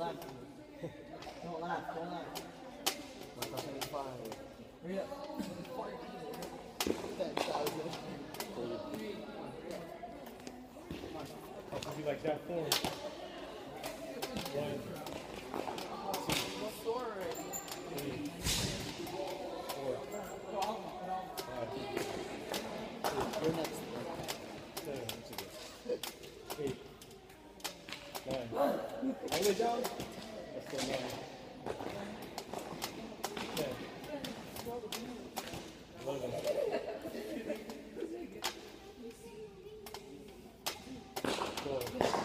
Don't laugh. Don't laugh. 1,005. Hurry up. 10,000. I'll be like that form. 1, 2, 3, 4, 5, You're next. 7, 8, 9. All the way down. Let's go 9. 10. 11. 12.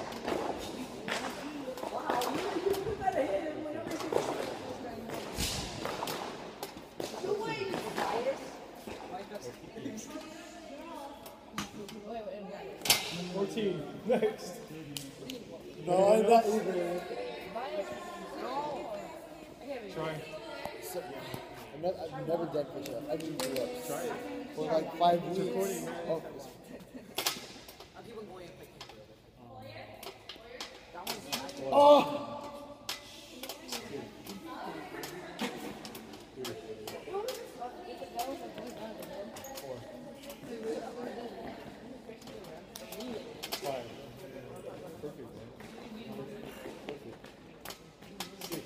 Next. No, I'm not even. Try. So, I've never done push-ups. I've been pull-ups. Try it. For like 5 weeks. recording, man. Oh, oh! Five. Perfect, man. Perfect. 6.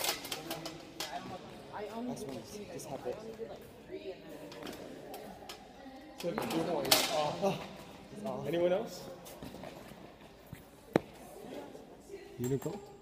That's when just have it. 7. Oh. Anyone else? Unicorn?